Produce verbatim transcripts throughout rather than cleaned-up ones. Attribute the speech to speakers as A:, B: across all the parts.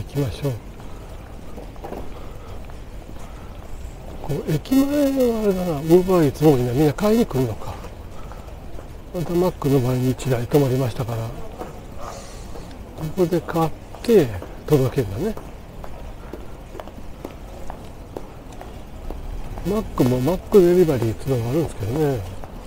A: 行きましょう。こう駅前はあれだな、ウーバーイーツもみんなみんな買いに来るのか。またマックの前にいちだい止まりましたから、ここで買って届けるんだね。マックもマックデリバリーっていうのがあるんですけどね。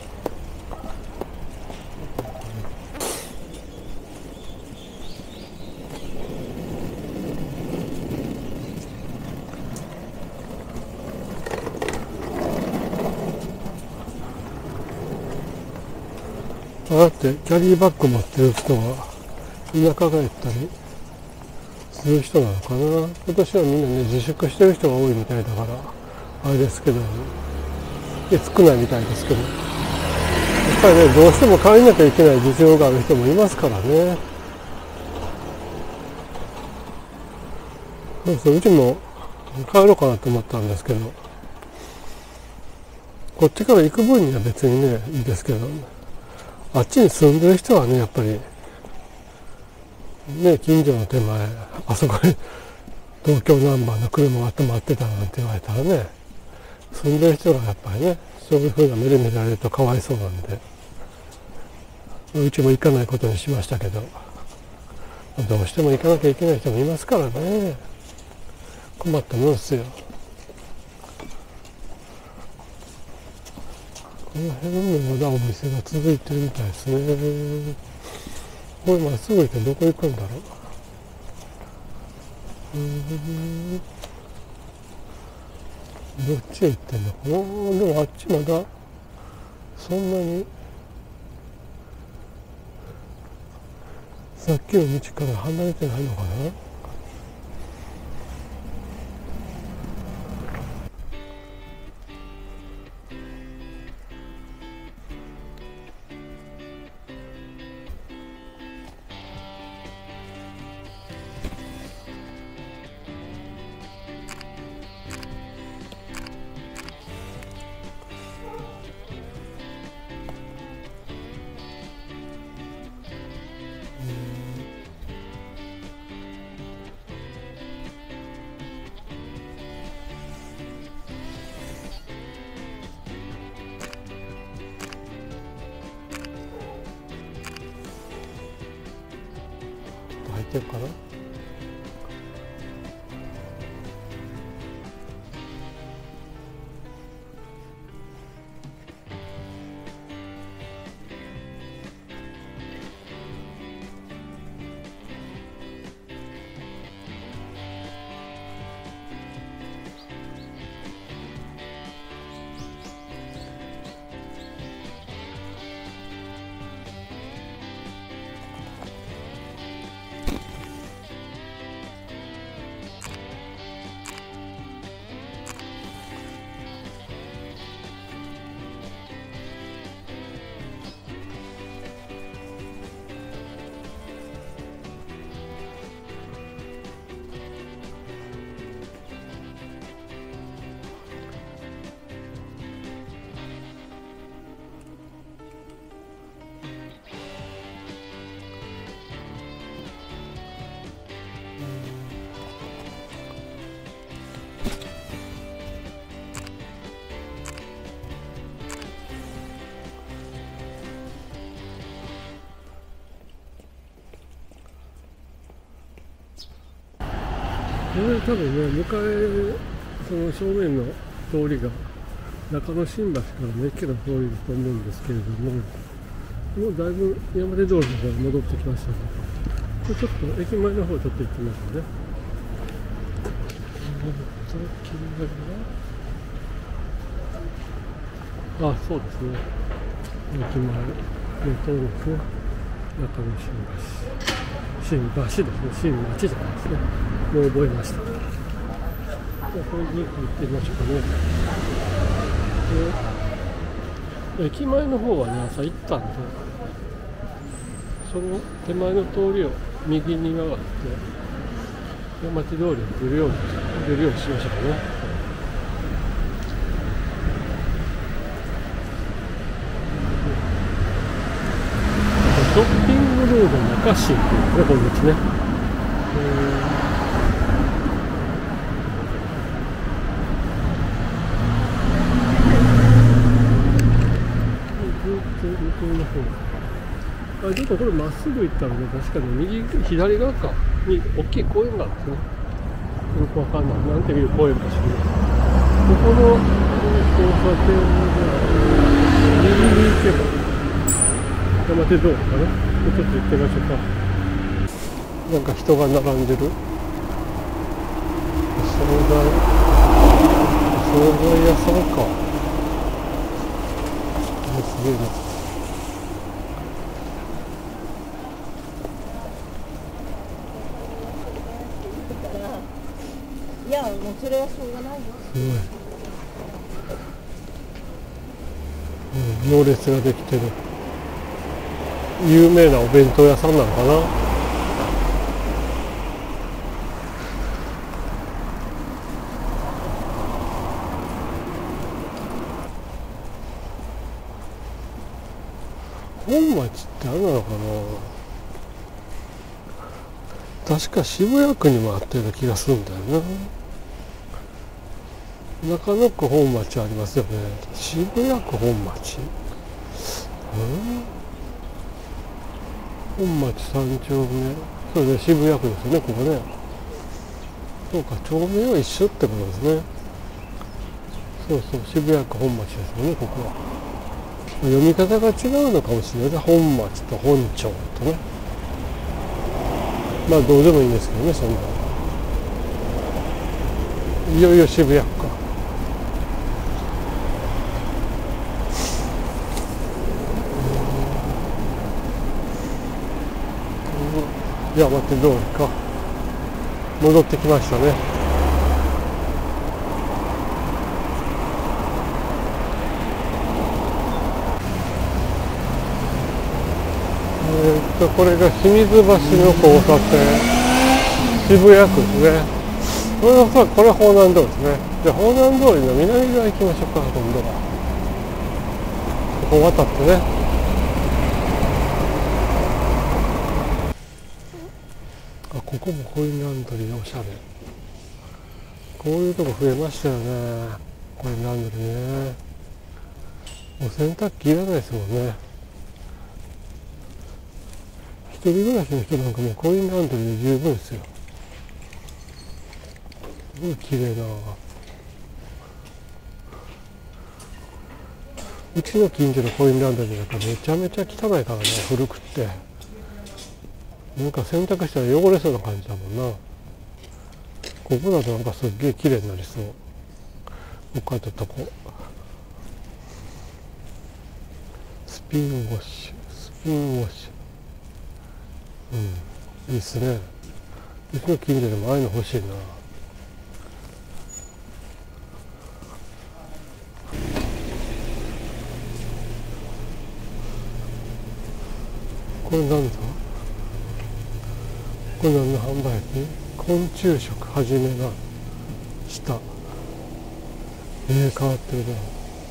A: だってキャリーバッグ持ってる人は田舎帰ったりする人なのかな。今年はみんなね自粛してる人が多いみたいだからあれですけど、少ないみたいですけど、やっぱりねどうしても帰らなきゃいけない事情がある人もいますからね。そうそう、うちも帰ろうかなと思ったんですけど、こっちから行く分には別にねいいですけど、あっちに住んでる人はね、やっぱり、ね、近所の手前、あそこに東京ナンバーの車が止まってたなんて言われたらね、住んでる人がやっぱりね、そういう風な目で見られるとかわいそうなんで、うちも行かないことにしましたけど、どうしても行かなきゃいけない人もいますからね、困ったもんですよ。この辺もまだお店が続いてるみたいですね。これまっすぐ行ってどこ行くんだろう。うーん、どっちへ行ってんのかな。でもあっちまだそんなにさっきの道から離れてないのかな。入ってるかな。これ多分ね、向かい、その正面の通りが中野新橋からの駅の通りだと思うんですけれども、もうだいぶ山手通りの方に戻ってきましたね。これちょっと駅前の方ちょっと行ってみますね。あ、そうですね。駅前の通りですね。中野新橋。新橋ですね。新町じゃないですね。もう覚えました。じゃあこれに行ってみましょうかね。駅前の方はね、朝行ったんで、その手前の通りを右に曲がって山手通りに出るように出るようにしましょうかね。ショッピングロード中新っていうね、この道ね。 構これまっすぐ行ったらね、確かに右、左側かに大きい公園があるんですね。よくわかんない。なんていう公園かしら。ここの交差点で右に行けば山手通りかな。ちょっと行ってみましょうか。なんか人が並んでる。お惣菜、お惣菜屋さんか。すげえな。
B: いや、もうそれはしょうがないよ。
A: すごい。うん、行列ができてる。有名なお弁当屋さんなのかな。本町ってあれなのかな。確か渋谷区にもあったような気がするんだよな。中野区本町ありますよね。渋谷区本町、うん、本町三丁目、そうね、渋谷区ですよね、ここね。そうか、町名は一緒ってことですね。そうそう、渋谷区本町ですよね、ここは。読み方が違うのかもしれないね。本町と本町とね。まあどうでもいいんですけどね、そんな。いよいよ渋谷区か。山手通りか。戻ってきましたね。えーっとこれが清水橋の交差点、渋谷区ですね。これはさ、これは方南通りですね。じゃあ方南通りの南側行きましょうか、今度は。ここ渡ってね。あ、ここもコインランドリーおしゃれ。こういうとこ増えましたよね。コインランドリーね。もう洗濯機いらないですもんね。一人暮らしの人なんかもうコインランドリーで十分ですよ。すごい綺麗な。うちの近所のコインランドリーなんかめちゃめちゃ汚いからね、古くって。なんか洗濯したら汚れそうな感じだもんな。ここだとなんかすっげえ綺麗になりそう。他のとこ。スピンウォッシュ、スピンウォッシュ。うん、いいっすね。うちの近所でもああいうの欲しいな。これなんだ？これ何の販売機？昆虫食はじめがした。えー、変わってるな。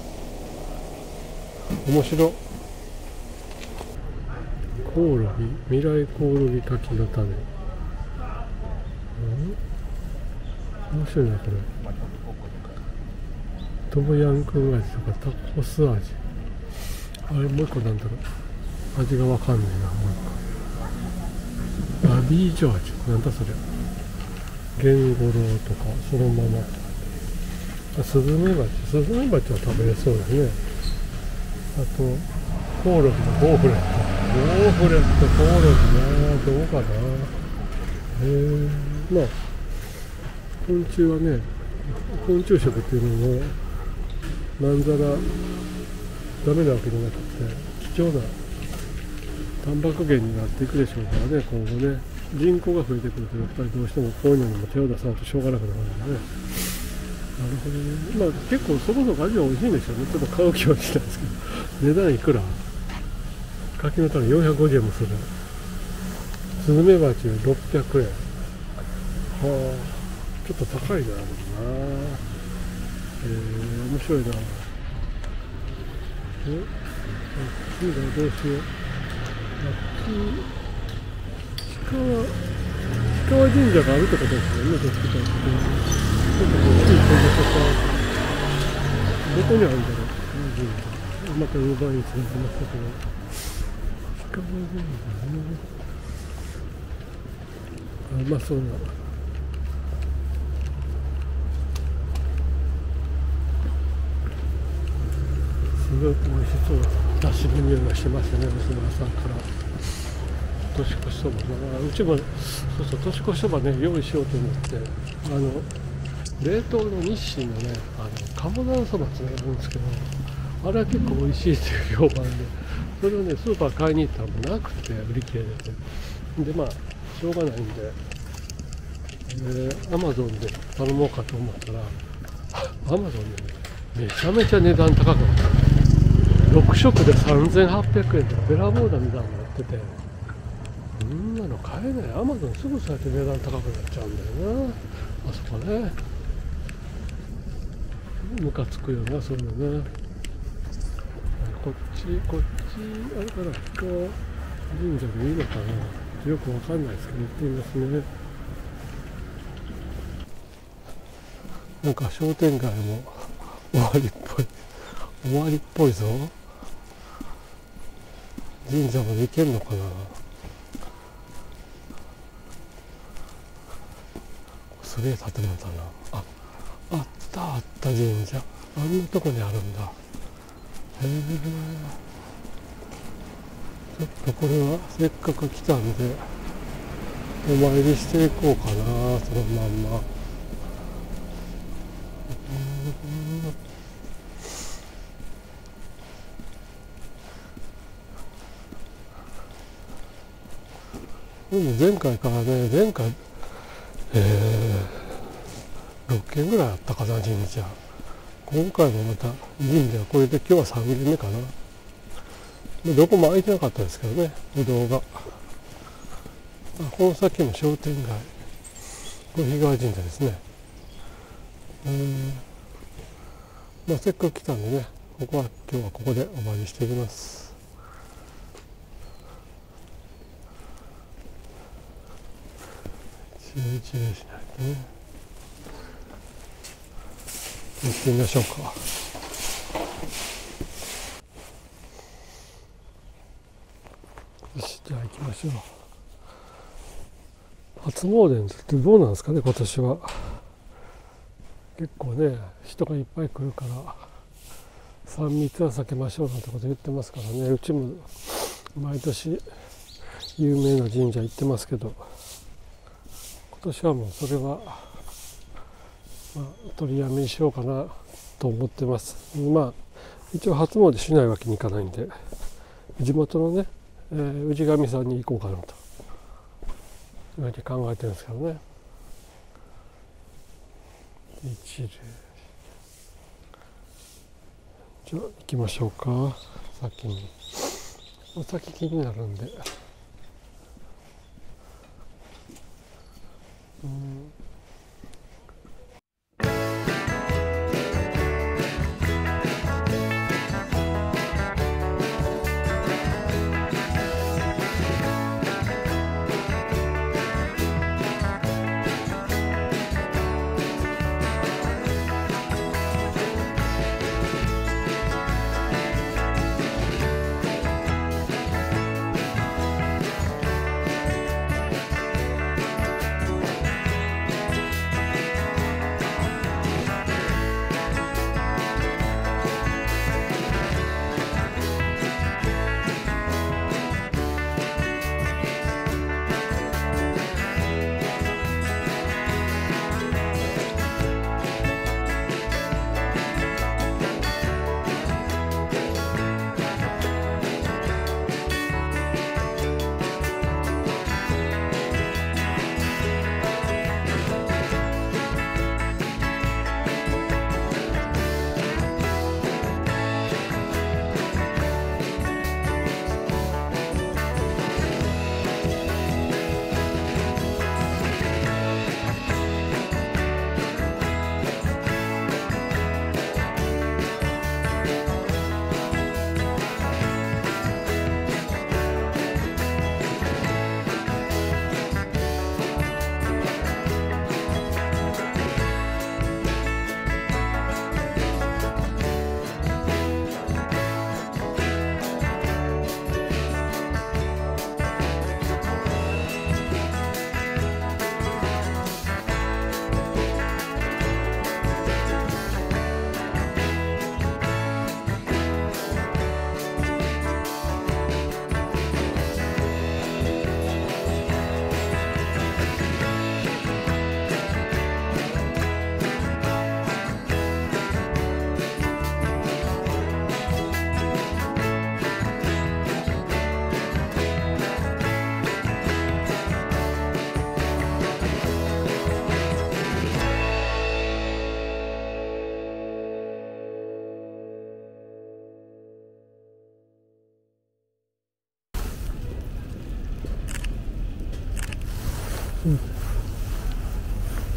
A: 面白。コオロギ、未来コオロギ柿の種。うん、面白いなこれ。トムヤンクン味とかタコス味。あれもう一個なんだろう。味がわかんないな。もう一個。アビージョ味。なんだそれ。ゲンゴロウとかそのまま。あ、スズメバチ。スズメバチは食べれそうですね。あとコオロギのゴーフレット。ゴーフレット、コオロギな、どうかな。へえ、まあ昆虫はね、昆虫食っていうのもまんざらダメなわけじゃなくて、貴重なタンパク源になっていくでしょうからね、今後ね。人口が増えてくるとやっぱりどうしてもこういうのにも手を出さないとしょうがなくなるんでね。なるほどね。まあ結構そこそこ味は美味しいんでしょうね。ちょっと買う気はしないですけど、値段いくら？柿の種よんひゃくごじゅうえんもする。スズメバチろっぴゃくえん。はあ、ちょっと高いな、でもな。えー、面白いな。え、次はどうしよう。あっち、氷川、氷川神社があるってことですよね、どっちかっていうと。ちょっとこっちに飛んでとか、どこにあるんだろう、神社。またウーバーイーツが来ましたけど。 川神社ね。あ、うまそうな。すごく美味しそうなだしの匂いがしてますね、娘さんから。年越しそば、うちもそうそう年越しそばね用意しようと思って、あの冷凍の日清のねあの鴨ざるそばってのがあるんですけど、あれは結構美味しいっていう評判で、それをねスーパー買いに行ったらもうなくて売り切れでて、でまあしょうがないんで、アマゾンで頼もうかと思ったら、アマゾンでねめちゃめちゃ値段高くなった。ろく食でさんぜんはっぴゃくえんとかべらぼうな値段になってて、そんなの買えない。アマゾンすぐそうやって値段高くなっちゃうんだよな、あそこね。ムカつくよな、そういうのね。こっち、こっち、あれから、こう、神社でいいのかな。よくわかんないですけど、行ってみますね。なんか商店街も終わりっぽい。終わりっぽいぞ。神社まで行けんのかな。すげえ建物だな。あ、あったあった神社。あんなとこにあるんだ。へえ。ちょっとこれはせっかく来たんでお参りしていこうかな、そのまんま。でも前回からね、前回えー、ろっけんぐらいあったかな、神社。今回もまた神社、これで今日はさんけんめかな。どこも空いてなかったですけどね、歩道が。この先も商店街、これ日川神社ですね。うん、まあ、せっかく来たんでね、ここは今日はここでお参りしていきます。一礼一礼しないとね。行ってみましょうか。よし、じゃあ行きましょう。初詣ってどうなんですかね、今年は。結構ね、人がいっぱい来るからさん密は避けましょうなんてこと言ってますからね。うちも毎年有名な神社行ってますけど、今年はもうそれは、まあ、取りやめにしようかなと思ってます。まあ一応初詣しないわけにいかないんで、地元のね、えー、氏神さんに行こうかなとそうやって考えてるんですけどね。一礼、じゃあ行きましょうか。先にお先気になるんで、うん。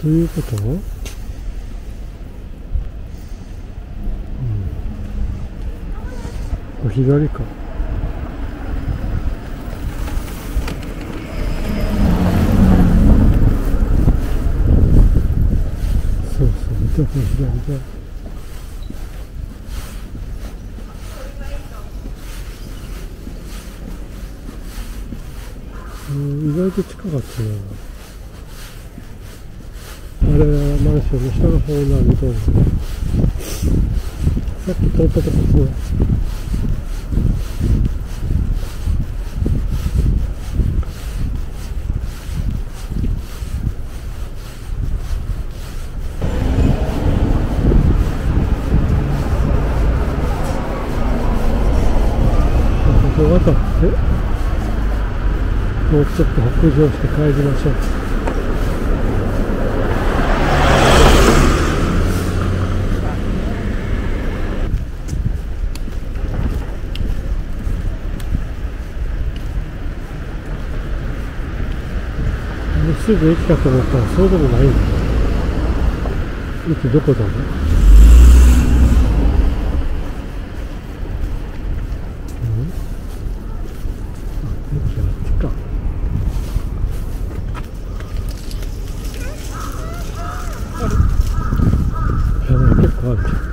A: どういうこと？うん。お左か。そうそう、見て左だ。うん、意外と近かったな。あれはマンションの下の方なんと、さっき通ったとこそう。ここ渡って、もうちょっと北上して帰りましょう。すぐ駅かと思ったらそうでもないんだよ。駅どこだろう。うん？あ、駅あっちか。やばい、結構あるじゃん。